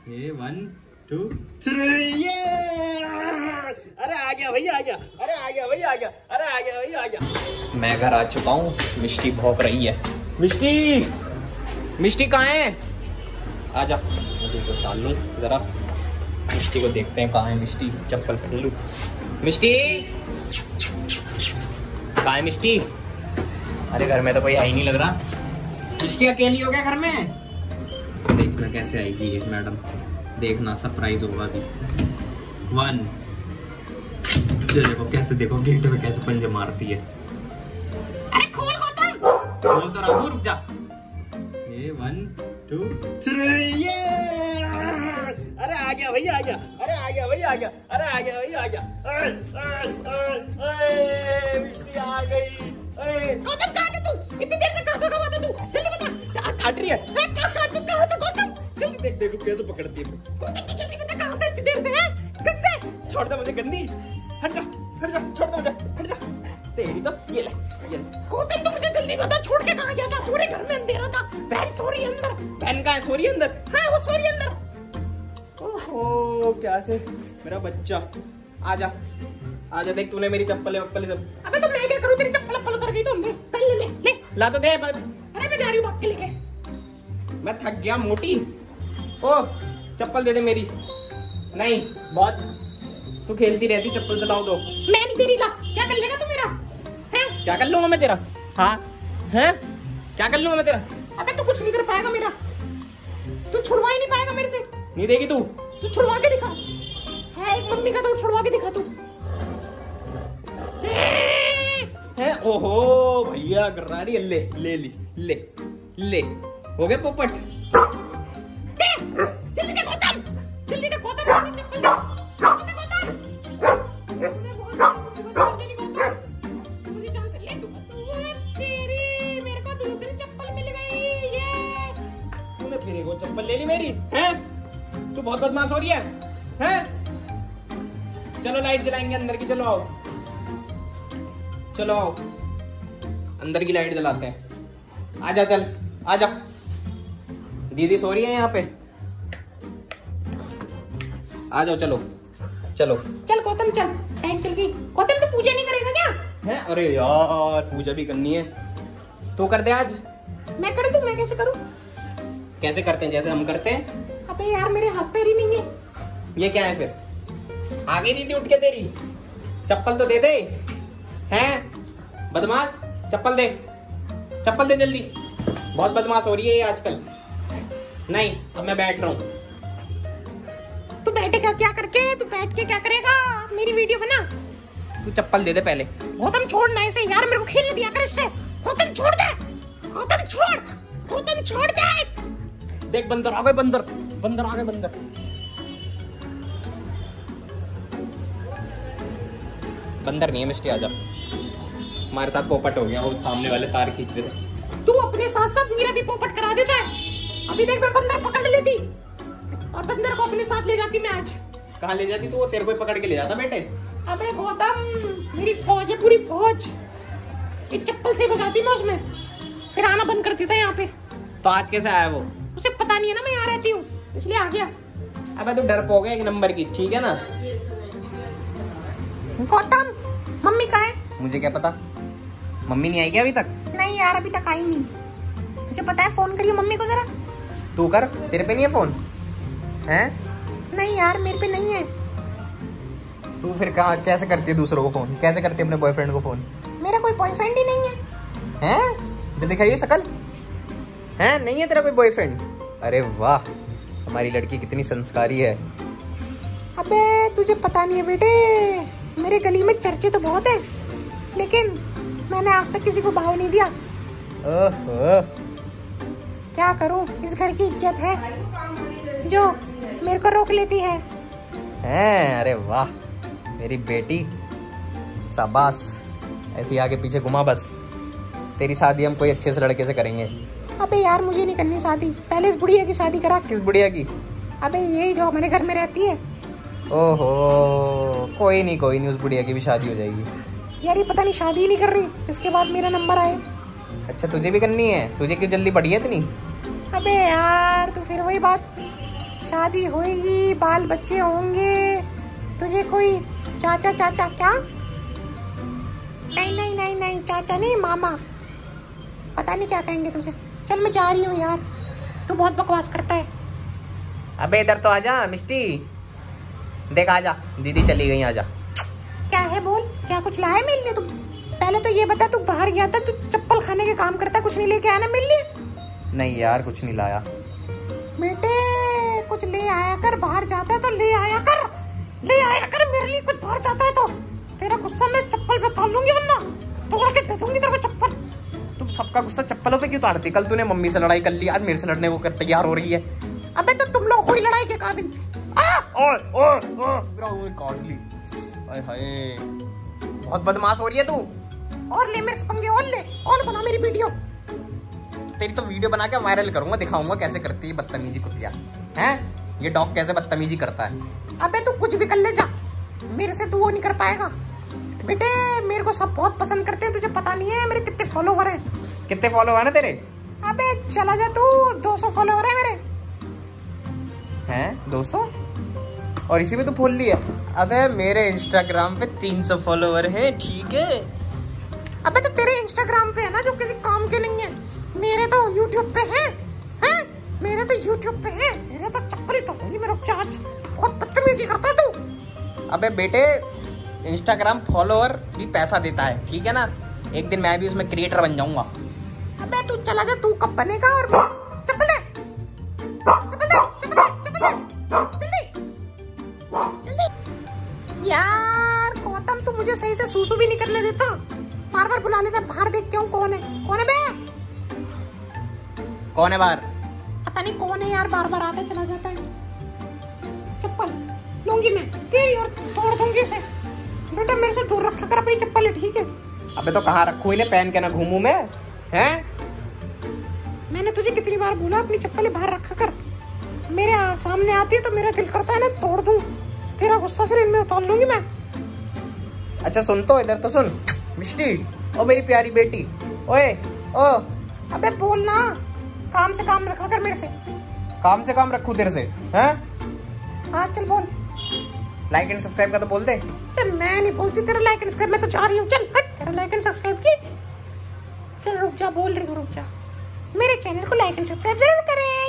ये 1 2 3 ये अरे आ गया भैया आ गया, अरे आ गया भैया आ गया, अरे आ गया भैया आ गया। मैं घर आ चुका हूँ, मिष्टी भौंक रही है। मिष्टी, मिष्टी कहाँ है? आजा, मुझे तो डाल लूँ जरा। मिष्टी को देखते हैं कहाँ है मिष्टी, चप्पल पहन लूँ। मिष्टी कहाँ है मिष्टी? अरे घर में तो कोई आ ही नहीं लग रहा। मिष्टी अकेली हो गया घर में? देखना कैसे आएगी ये मैडम, देखना सरप्राइज होगा अभी। 1 देखो कैसे, देखो गेट में कैसे पंजे मारती है। अरे खोल गौतम, खोल तो रहा हूँ, रुक जा। ये 1 2 3 ये अरे आ गया भैया आ गया, अरे आ गया भैया आ गया, अरे आ गया भैया आ गया। मिष्टी आ गई। गौतम कहाँ है तू? इतनी देर से कहाँ था तू? जल्दी बता, काट रही है। गौतम जल्दी देख, देखो कैसे पकड़ती है। गौतम तू जल्दी बता कहाँ था इतनी देर से? है गंदे, छोड़ दे मुझे गंदी, हट जा हट जा, छोड़ दे मुझे, हट जा। तेरी तो ये ले, ये ले। गौतम तू मुझे जल्दी बता, छोड़ के कहाँ गया था? पूरे घर में अंधेरा था। बहन सो रही है अंदर। बहन कहाँ है? सो रही है अंदर? हाँ वो सो रही है अंदर। ओहो क्या से मेरा बच्चा, आजा आजा, देख तूने मेरी चप्पलें वप्पलें सब। अबे तो मैं क्या करूं, तेरी चप्पल वप्पल उतर गई तो ले ले ले ले ला तो दे। अरे मैं जा रही हूँ भाग के लेके, मैं थक गया मोटी। ओ चप्पल दे दे मेरी। नहीं बहुत तू खेलती रहती, चप्पल चलाओ दो। मैं नहीं तेरी, ला। क्या कर लेगा तू मेरा? हैं क्या कर लूंगा मैं तेरा? हाँ हैं क्या कर लूंगा मैं तेरा? अबे तू कुछ नहीं कर पाएगा मेरा, तू छुड़वा ही नहीं पाएगा मेरे से। नहीं देगी तू? तू छुड़वा के दिखा। है एक मम्मी का तो छुड़वा के दिखा तू। है ओहो भैया कर रही है, ले ले ली ले ले, हो गया पोपट। दे जल्दी दे गौतम, जल्दी दे गौतम, चप्पल दे गौतम। मुझे जान ले तू, तेरी मेरे को दूसरी चप्पल मिल गई। ये तूने फिर एक चप्पल ले ली मेरी, हैं? तू बहुत बदमाश हो रही है, हैं? चलो लाइट जलाएंगे अंदर की, चलो आओ, चलो आओ अंदर की लाइट जलाते हैं। आजा चल आजा, दीदी सो रही है यहाँ पे। आ जाओ, चलो चलो चल गौतम चल, लाइट चल गई। गौतम तू पूजा नहीं करेगा क्या? है अरे यार पूजा भी करनी है, तू कर दे आज। मैं कर दूं? मैं कैसे करूं? कैसे करते हैं? जैसे हम करते हैं। अबे यार मेरे हाथ पैर ही नहीं है। ये क्या है फिर? आ गई दीदी उठ के तेरी, चप्पल तो दे दे। हैं बदमाश, चप्पल दे, चप्पल दे जल्दी। बहुत बदमाश हो रही है ये आजकल। नहीं अब मैं बैठ रहा हूँ। तू बैठेगा क्या करके? तू बैठ के क्या करेगा? मेरी वीडियो बना। तू चप्पल दे दे पहले। गौतम छोड़ना ऐसे यार, मेरे को खेलने दिया कर इससे। गौतम छोड़ दे, गौतम छोड़, गौतम छोड़ दे। देख बंदर आ गए, बंदर बंदर आ गए, बंदर। बंदर नहीं है मिष्टी, आजा। हमारे साथ पोपट हो गया, वो सामने वाले तार खींच रहे थे। तू अपने साथ साथ मेरा भी पोपट करा देता है। अभी देख मैं बंदर पकड़ लेती और बंदर को अपने साथ ले जाती मैं आज। कहाँ ले जाती तू? वो तेरे को पकड़ के ले जाता बेटे। अबे गौतम मेरी फौज है, पूरी फौज। एक चप्पल से भगाती मैं उसमें, फिर आना बंद कर देता यहाँ पे। तो आज कैसे आया वो? उसे पता नहीं है ना मैं यहाँ रहती हूँ, इसलिए आ गया। अबे तू डर पो गया एक नंबर की, ठीक है ना? गौतम मम्मी कहाँ है? मुझे क्या पता, मम्मी नहीं आई क्या अभी तक? नहीं यार अभी तक आई नहीं। तुझे पता है? फोन करिए मम्मी को जरा। तू कर, तेरे पे नहीं है फोन? हैं? नहीं यार मेरे पे नहीं है। तू फिर कहाँ कैसे करती है दूसरों को फोन? कैसे करती है अपने बॉयफ्रेंड को फोन? मेरा कोई बॉयफ्रेंड ही नहीं है। हैं? तो दिखाइए शक्ल। हैं नहीं है तेरा कोई बॉयफ्रेंड? अरे वाह हमारी लड़की कितनी संस्कारी है। अबे तुझे पता नहीं है बेटे, मेरे गली में चर्चे तो बहुत है, लेकिन मैंने आज तक किसी को भाव नहीं दिया। ओह क्या करूं, इस घर की इज्जत है जो मेरे को रोक लेती है। हैं अरे वाह मेरी बेटी, शाबाश। ऐसी आगे पीछे घुमा बस। तेरी शादी हम कोई अच्छे से लड़के से करेंगे। अबे यार मुझे नहीं करनी शादी, पहले इस बुढ़िया की शादी करा। किस बुढ़िया की? अबे यही जो हमारे घर में रहती है। ओहो कोई नहीं, उस बुढ़िया की भी शादी हो जाएगी। यार ये पता नहीं शादी ही नहीं कर रही, इसके बाद मेरा नंबर आए। अच्छा तुझे भी करनी है? तुझे क्यों जल्दी पड़ी है इतनी? अबे यार तो फिर वही बात, शादी होएगी, बाल बच्चे होंगे, तुझे कोई चाचा चाचा क्या? नहीं नहीं नहीं नहीं, चाचा नहीं, मामा। पता नहीं क्या कहेंगे तुझे। चल मैं जा रही हूँ यार, तू बहुत बकवास करता है। अबे इधर तो आजा मिष्टी, देख आजा, दीदी चली गई, आजा। क्या है बोल, क्या कुछ लाया मेरे लिए? तू पहले तो ये बता, तू बाहर गया था, तू चप्पल खाने के काम करता, कुछ नहीं लेके आया ना मेरे लिए? नहीं यार कुछ नहीं लाया। बेटे कुछ ले आया कर, बाहर जाता है तो ले आया कर, ले आया कर मेरे लिए कुछ, बाहर जाता है तो। तेरा गुस्सा मैं चप्पल पे उतार लूंगी, वरना तोड़ के दे दूंगी तेरे को चप्पल। तुम सबका गुस्सा चप्पलों पे क्यों उतारती? कल तूने मम्मी से लड़ाई कर ली, आज मेरे से लड़ने को तैयार हो रही है। अबे तो तुम लोग कोई लड़ाई के काबिल। बहुत बदमाश हो रही है तू। और ले मेरे से पंगे, और बना मेरी वीडियो। तेरी तो वीडियो बना के वायरल करूंगा, दिखाऊंगा कैसे करती है बदतमीजी कुतिया। हैं ये डॉग कैसे बदतमीजी करता है। अबे तू कुछ भी कर ले जा, मेरे से तू वो नहीं कर पाएगा। बेटे मेरे को सब बहुत पसंद करते हैं, तुझे पता नहीं है मेरे कितने फॉलोवर हैं। कितने फॉलोवर है तेरे? अबे चला जा तू, 200 फॉलोवर है मेरे। हैं 200? और इसी में तो फॉल लिया। अबे मेरे इंस्टाग्राम पे 300 फॉलोवर है, ठीक है। अबे तो तेरे इंस्टाग्राम पे है ना, जो किसी काम के नहीं है। मेरे तो यूट्यूब पे है, मेरे तो यूट्यूब पे है। मेरे तो चप्पल तो होगी मेरे चाच, बहुत बदतमीजी करता तू। अबे बेटे इंस्टाग्राम फॉलोवर भी पैसा देता है, ठीक है ना। एक दिन मैं भी उसमें क्रिएटर बन जाऊंगा। अबे तू चला जा, तू कब बनेगा? और चप्पल दे, चप्पल दे, चप्पल दे, चप्पल दे, जल्दी जल्दी। यार गौतम तू मुझे सही से सूसू भी नहीं करने देता, बार बार बुला लेता। बाहर देख क्यों, कौन है, कौन है बे? कौन है बाहर? पता नहीं कौन है यार, बार बार आता चला जाता है। चप्पल लूंगी मैं तेरी और तोड़ दूंगी इसे। बेटा मेरे से दूर रखा कर अपनी चप्पल, ठीक है? अबे तो कहाँ रखूं इन्हें, पहन के ना घूमूं मैं, हैं? मैंने तुझे कितनी बार बोला अपनी चप्पलें बाहर रखा कर। मेरे सामने आती है तो मेरा दिल करता है ना तोड़ दूं। तेरा गुस्सा फिर इनमें उतार लूंगी मैं। अच्छा सुन तो, इधर तो सुन मिष्टी, ओ मेरी प्यारी बेटी, ओए ओ। अबे बोल ना, काम से काम रखा कर मेरे से। काम से काम रखूं तेरे से, हैं? हाँ चल बोल। लाइक एंड सब्सक्राइब का तो बोल दे। अरे मैं नहीं बोलती तेरा लाइक एंड सब्सक्राइब, मैं तो जा रही हूँ। चल हट, तेरा लाइक एंड सब्सक्राइब की। चल रुक जा, बोल रही हूँ रुक जा। मेरे चैनल को लाइक एंड सब्सक्राइब जरूर करें।